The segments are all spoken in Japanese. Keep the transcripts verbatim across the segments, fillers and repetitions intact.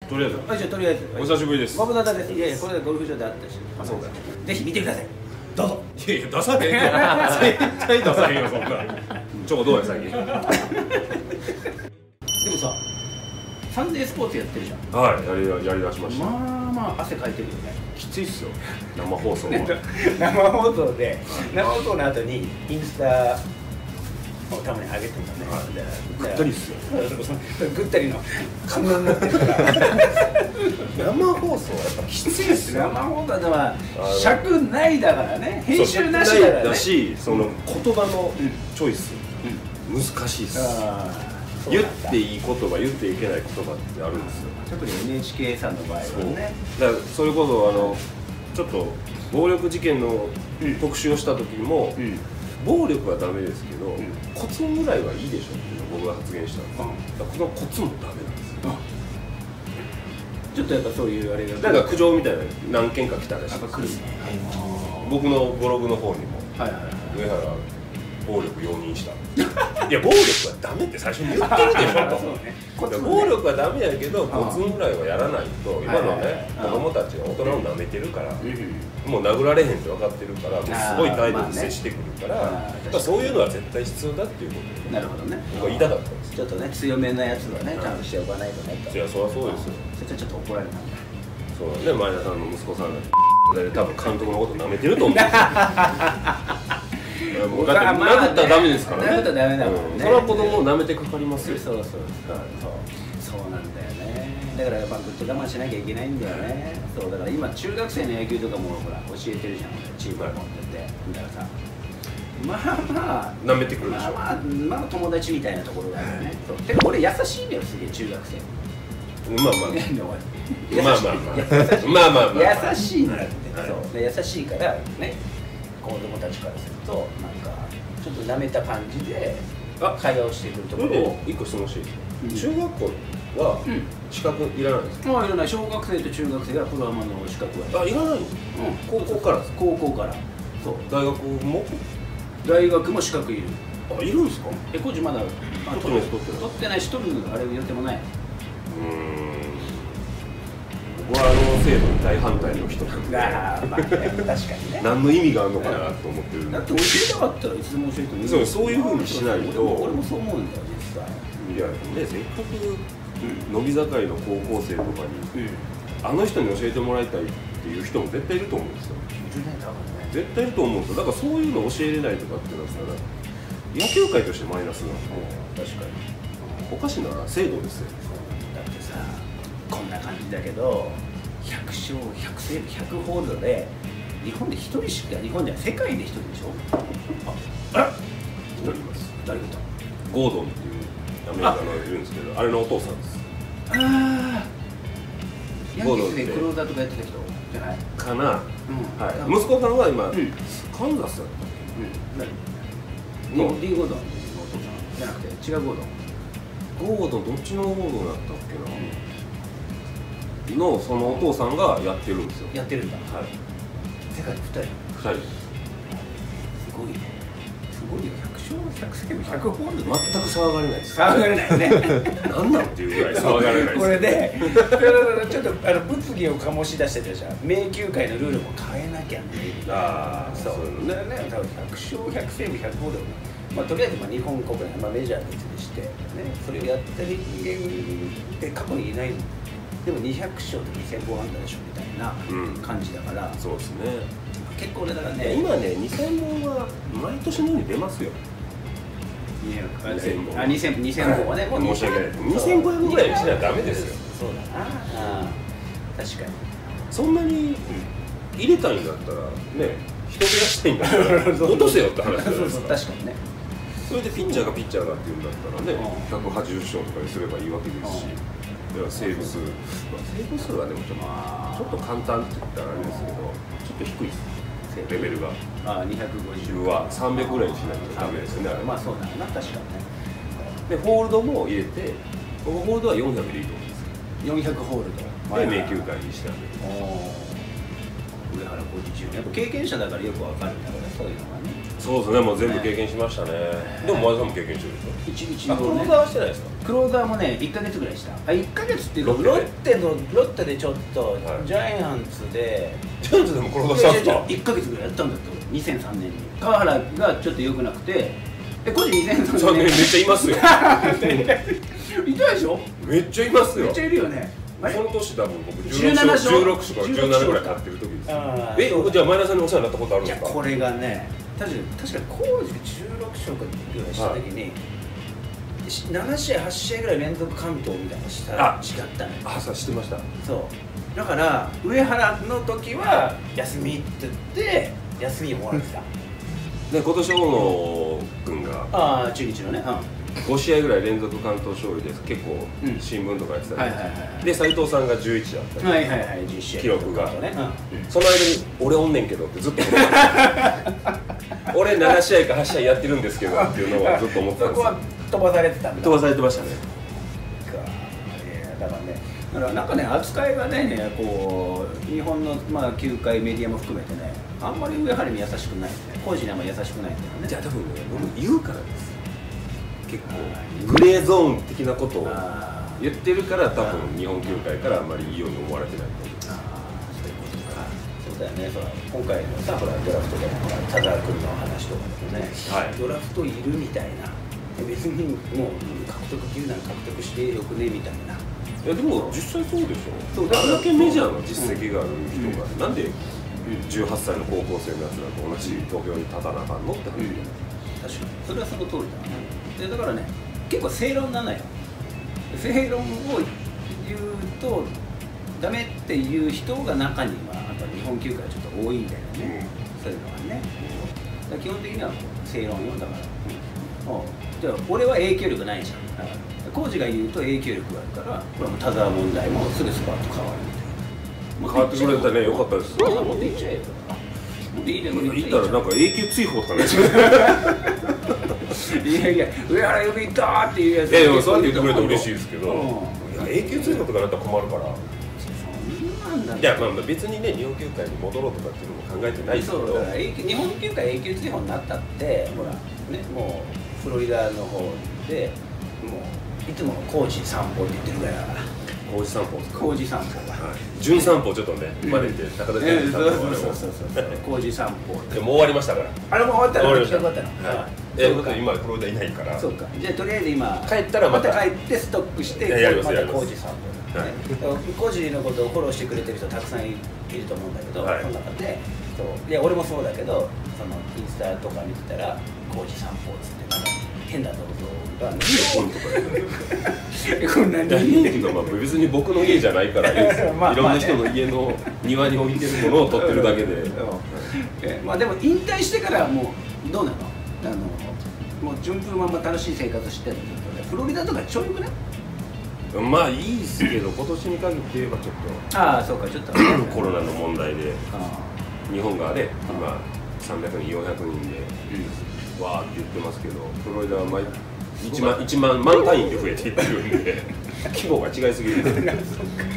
とりあえずあ、じゃあとりあえずお久しぶりです。 ご無沙汰です。いやいや、これでゴルフ場で会ったし、 あ、そうだ。 ぜひ見てください。どうぞ。 いやいや、出さへんよ。絶対出さへんよ、そんな。ちょ、どうや、最近。でもさ、サンデースポーツやってるじゃん。 はい、やり、やりだしました。 まあまあ、汗かいてるよね。 きついっすよ。生放送は。 生放送で、生放送の後にインスタをたまに上げてるのね。 ぐったりっすよ。 ぐったりの看板になってるから。 生放送はやっぱきついっすよ。 生放送では尺ないだからね。編集なしだからね。 だし、その言葉のチョイス難しいっす。言っていい言葉、言っていけない言葉ってあるんですよ。 特に エヌエイチケー さんの場合はね。 だからそれこそあのちょっと暴力事件の特集をした時も、暴力はダメですけど、コツぐらいはいいでしょっていうのを僕が発言したんです。だからこのコツもダメなんですよ。 ちょっとやっぱそういうあれがなんか苦情みたいな何件か来たらしい。 やっぱ来るね。 僕のブログの方にもはいはいはい。 上原暴力容認した。いや暴力はダメって最初に言ってるでしょと。暴力はダメやけどコツぐらいはやらないと、今のね子供たちが大人を舐めてるから、もう殴られへんって分かってるから、もうすごい態度で接してくるから、そういうのは絶対必要だっていうことで。なるほどね。僕は言いたかったんです。 ちょっとね強めなやつはねちゃんとしておかないとねと。 いやそりゃそうですよ。 それちょっと怒られたんだ。 そうね、前田さんの息子さんが多分監督のこと舐めてると思うんですよ。もうだって殴ったらダメですからね。 殴ったらダメだもんね。 それは子供を舐めてかかりますよ。 そうそうそうそうなんだよね。だからやっぱぐっと我慢しなきゃいけないんだよね。そうだから今中学生の野球とかもほら教えてるじゃん。チームを持っててだからさ、まあまあ舐めてくるでしょ。 まあまあ友達みたいなところがあるよね。てか俺優しいんだよすげえ中学生。 まあまあまあまあまあまあまあ優しいんだって。そう優しいからね。子供たちからするとなんかちょっと舐めた感じで会話をしてくるところを一個質問していいですか。中学校は資格いらないですか。 まあいらない。小学生と中学生がプロアマの資格はあいらない。高校からですか。 高校からそう大学も大学も資格いる。 あいるんですか。 えコーチまだ取ってないし取るあれ予定もない。 うん僕はあの制度に大反対の人なんで、 ああまあね確かにね。 何の意味があるのかなと思ってるんで。 だって教えたかったらいつでも教えてもいい。 そうそういうふうにしないと。 俺もそう思うんだよ実際。 いやねせっかく伸び盛りの高校生とかにあの人に教えてもらいたいっていう人も絶対いると思うんですよ。絶対いると思うんですよ。だからそういうの教えれないとかってなったら野球界としてマイナスなの。確かにおかしな制度ですよ。 だってさこんな感じだけどひゃく勝ひゃくセーブひゃくホールドで日本でひとりしか日本では世界でひとりでしょ。ああらひとりいます。 誰がいた。 ゴードンっていうアメリカのいるんですけど、あれのお父さんです。 ああヤンキースでクローザーとかやってた人じゃないかな。はい。息子さんは今カンザスだった。 ディー・ゴードンのお父さんじゃなくて違うゴードン。 ゴードンどっちのゴードンだったっけなのそのお父さんがやってるんですよ。 やってるんだ。 はい。 世界でふたり。 ふたり。 すごいね。すごいよ。ひゃく勝ひゃくセーブひゃくホールド。 全く騒がれないです。 騒がれないよね。 なんなんっていうぐらい騒がれないです。 これでちょっとあの物議を醸し出してたじゃん。迷宮界のルールも変えなきゃね。ああそうだよね。多分ひゃく勝ひゃくセーブひゃくホールド。まあとりあえずまあ日本国内まあメジャー別にしてねそれをやった人間って過去にいない。でもにひゃく勝とにせんごアンダーでしょみたいな感じだから、 そうですね。 結構だからね今ねにせんごは毎年のように出ますよ。 にせんごあにせんごはねもう申し訳ない。にせんごひゃくぐらいにしなダメですよ。 そうだな。確かにそんなに入れたいんだったらね人増やしたいんだったら落とせよって話じゃないですか。 確かにね。 それでピッチャーがピッチャーがっていうんだったらねひゃくはちじゅう勝とかにすればいいわけですし、セーブ数、セーブ数はでもちょっとちょっと簡単って言ったらあれですけどちょっと低いですレベルが。 ああにひゃくごじゅうはさんびゃくぐらいにしないとダメですね。 まあそうだな確かにね。 でホールドも入れてこのホールドはよんひゃくでいいと思うんですよんひゃくホールドで迷宮界にしてあげる。 上原浩二やっぱ経験者だからよくわかるんだからさそういうのがね。 そうですね、もう全部経験しましたね。でも前田さんも経験してるでしょ。 一日あ、クローザーはしてないですか？ クローザーもねいっかげつぐらいした。あ、いっかげつっていうかロロッテでッテのロッテでちょっとジャイアンツでジャイアンツでもクローザーしたんですか？ いっかげつぐらいやったんだって俺にせんさんねんに川原がちょっと良くなくて、え、個人にせんさんねんさんねんめっちゃいますよ。 いたでしょ？ めっちゃいますよ。 めっちゃいるよね。 この年多分僕じゅうなな勝じゅうろく勝からじゅうななぐらい勝ってる時です。え、僕じゃあ前田さんにお世話になったことあるんですか？ いやこれがね、確かに確かに工事がじゅうろく勝かぐらいした時に、なな試合はち試合ぐらい連続完投みたいなのしたら違ったね。 あ、そう知ってました。 そうだから上原の時は休みって言って休みをもらってた。 で今年大野君がああ中日のね、 ご試合ぐらい連続完投勝利です。結構新聞とかやってたりで、斉藤さんがじゅういちだったはいはいはいじゅういち試合記録がね。 その間に俺おんねんけどってずっと俺なな試合かはち試合やってるんですけどっていうのはずっと思ってたんですよ。 そこは飛ばされてたんだ。 飛ばされてましたね。 だからね、だからなんかね、扱いがね、こう日本のまあ球界メディアも含めてね、あんまり上原に優しくないですね。工事にあんまり優しくないんだよね。 じゃあ多分ね、僕言うからです。結構グレーゾーン的なことを言ってるから多分日本球界からあんまりいいように思われてないと思う。 ああ、そういうことか。そうだよね。そう今回のさ、ほらドラフトでもほら田澤君の話とかでもね、はい、ドラフトいるみたいな。別にもう獲得球団獲得してよくねみたいな。 いやでも実際そうでしょ。そうあれだけメジャーの実績がある人が、うん、なんでじゅうはっさいの高校生のやつらと同じ投票に立たなあかんのって話、うん、 確かにそれはその通りだね。でだからね結構正論なのよ。正論を言うとダメっていう人が中にはやっぱ日本球界はちょっと多いんだよね、うん、そういうのはね。だ基本的には正論よだから、うん、じゃあ俺は影響力ないじゃん。だから工事が言うと影響力があるから、これも田澤問題もすぐスパッと変わるみたいな。 変わってくれたね、よかったです。 もっといっちゃえよ。もっといいね。 言ったらなんか永久追放とかね。 いやいや、上原よく言ったーっていうやつ。 いやいや、そうやって言ってくれて嬉しいですけど、いや永久追放とかなったら困るから。いやまあ別にね日本球界に戻ろうとかっていうのも考えてないですけど、 そうだから日本球界永久追放になったってほらねもうフロリダの方でもういつも工事散歩って言ってるぐらいだから。 工事散歩工事散歩が純散歩ちょっとね真似て高田純散歩そうそうそうそう工事散歩でもう終わりましたから。 あれもう終わったの？終わったの？ え僕今フロリダいないから。 そうか。じゃあとりあえず今帰ったらまた帰ってストックしてまた工事散歩。工事のことをフォローしてくれてる人たくさんいると思うんだけど、その中でいや俺もそうだけどそのインスタとか見てたら工事散歩っつってなんか変な動画がこんなに別に僕の家じゃないからいろんな人の家の庭に置いてるものを撮ってるだけでまあでも引退してからもうどうなの？あのもう順風満々楽しい生活してるんだけどフロリダとかちょいよくない？まあいいですけど今年に限って言えばちょっとああそうかちょっとコロナの問題で日本がね今さんびゃくにんよんひゃくにんでわーって言ってますけどフロリダは毎いちまんいちまん万単位で増えていってるんで規模が違いすぎる。はい。確かにね。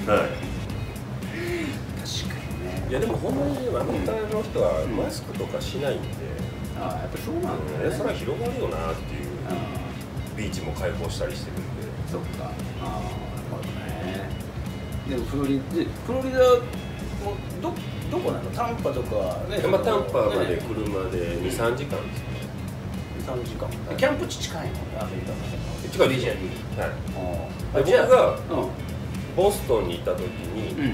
いやでもほんまにアメリカの人はマスクとかしないんで、 ああやっぱそうなんだね。 それは広がるよなっていうビーチも開放したりしてるんで。 そっか。ああなるほどね。でもフロリでフロリダもどどこなの？タンパとかね。 まあタンパまで車でにさんじかんですね。 にさんじかん。キャンプ地近いの？アメリカの。 近いですよ。はい。僕がボストンにいた時に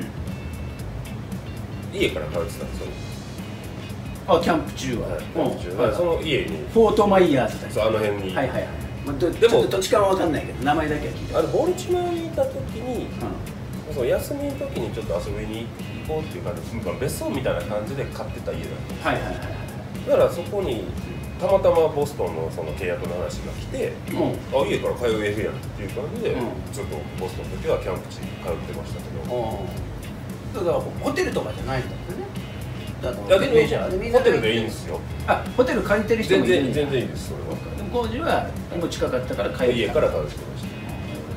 家から通ってたんですよ。 あキャンプ中は。 キャンプ中はその家に。 フォートマイヤーズだ。 そうあの辺に。 はいはいはい。でもどっちかは分かんないけど名前だけは聞いた。 あれボルチモアにいた時に、その休みの時にちょっと遊びに行こうっていう感じで別荘みたいな感じで買ってた家だったんですよ。はいはいはい。だからそこにたまたまボストンのその契約の話が来て、あ家から通えるやんっていう感じで、ちょっとボストンの時はキャンプ地に通ってましたけど。 だからホテルとかじゃないんだってね。 いやでもホテルでいいんですよ。 あホテル借りてる人もいるんだ。 全然いいですそれは。 でも工事はもう近かったから帰って家から通ってました。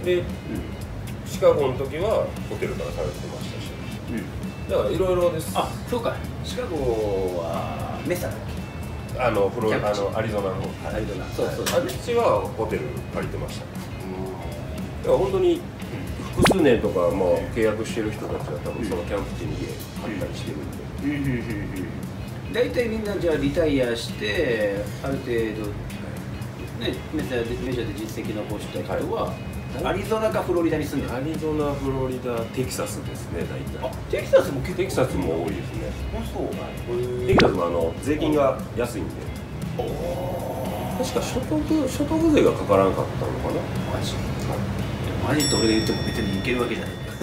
で、シカゴの時はホテルから通ってましたし、だからいろいろです。 あそうか。シカゴはメサだっけ？ あのフロあのアリゾナの方、 アリゾナ、そうそう、 あっちはホテル借りてました。だから本当に複数年とかまあ契約してる人たちは多分そのキャンプ地に家買ったりしてるんで。 大体みんなじゃあリタイアしてある程度ねメジャーでメジャーで実績残した人は、アリゾナかフロリダに住んでる。 アリゾナ、フロリダ、テキサスですね、大体。 あ、テキサスも結構。 テキサスも多いですね。 あ、そう。 テキサスもあの税金が安いんで。確か所得所得税がかからんかったのかな。 マジ。マジって俺が言っても別にいけるわけじゃ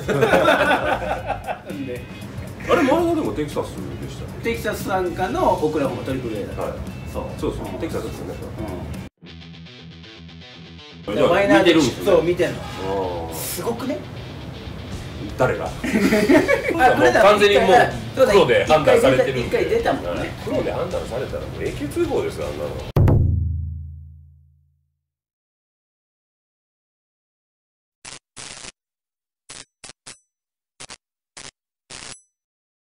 ない。んで。 あれ前のでもテキサスでしたね。 テキサス参加のオクラホマトリプル A だ。はい。そう。 そうそう。テキサスですよね。 うん。マイナーでそう見てんの。すごくね。 誰が？完全にもうプロで判断されてるんで。 一回出たもんね。 プロで判断されたらもう永久通報ですよ、あんなの。